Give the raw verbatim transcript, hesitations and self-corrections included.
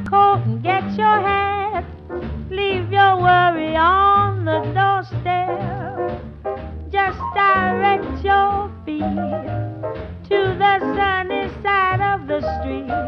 coat and get your hat. Leave your worry on the doorstep. Just direct your feet to the sunny side of the street.